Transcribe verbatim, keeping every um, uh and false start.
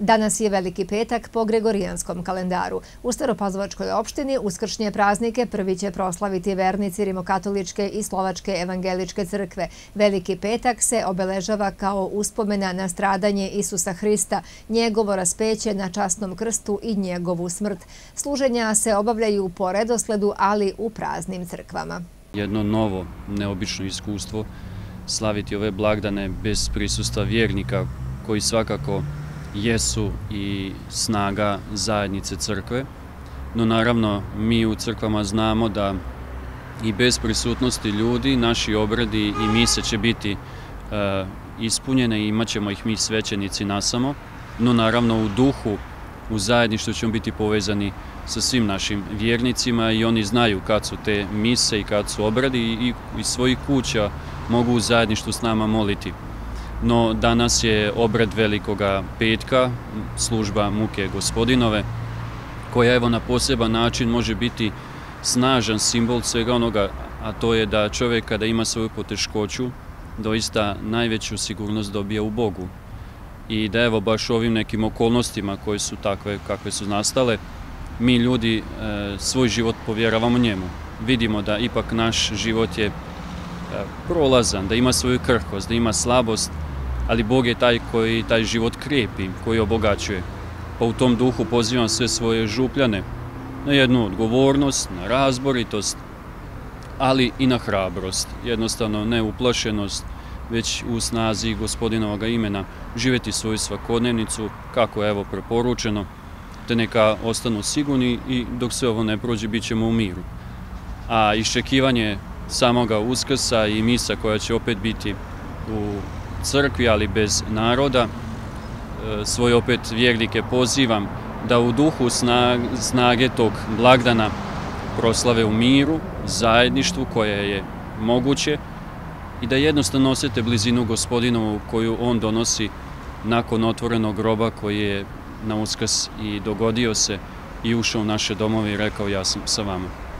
Danas je Veliki petak po Gregorijanskom kalendaru. U Staropazovačkoj opštini uskršnje praznike prvi će proslaviti vernici Rimokatoličke i Slovačke evangeličke crkve. Veliki petak se obeležava kao uspomena na stradanje Isusa Hrista, njegovo raspeće na časnom krstu i njegovu smrt. Služenja se obavljaju po redosledu, ali u praznim crkvama. Jedno novo, neobično iskustvo slaviti ove blagdane bez prisustva vjernika koji svakako jesu i snaga zajednice crkve. No naravno mi u crkvama znamo da i bez prisutnosti ljudi naši obredi i mise će biti e, ispunjene i imat ćemo ih mi svećenici nasamo. No naravno u duhu, u zajedništvu ćemo biti povezani sa svim našim vjernicima i oni znaju kad su te mise i kad su obredi i iz svojih kuća mogu u zajedništvu s nama moliti. No danas je obred Velikoga petka, služba muke Gospodinove, koja evo na poseban način može biti snažan simbol svega onoga, a to je da čovjek kada ima svoju poteškoću, doista najveću sigurnost dobija u Bogu. I da evo baš ovim nekim okolnostima koje su takve kakve su nastale, mi ljudi e, svoj život povjeravamo njemu. Vidimo da ipak naš život je e, prolazan, da ima svoju krhkost, da ima slabost, ali Bog je taj koji taj život krijepi, koji obogaćuje. Pa u tom duhu pozivam sve svoje župljane na jednu odgovornost, na razboritost, ali i na hrabrost. Jednostavno ne uplašenost, već u snazi Gospodinovog imena živjeti svoju svakodnevnicu, kako je evo preporučeno, te neka ostanu sigurni i dok sve ovo ne prođe, bit ćemo u miru. A iščekivanje samoga Uskrsa i misa koja će opet biti u crkvi, ali bez naroda, svoje opet vjernike pozivam da u duhu snage tog blagdana proslave u miru, zajedništvu koje je moguće i da jednostavno osjete blizinu Gospodinovu koju on donosi nakon otvorenog groba koji je na Uskrs i dogodio se i ušao u naše domove i rekao ja sam sa vama.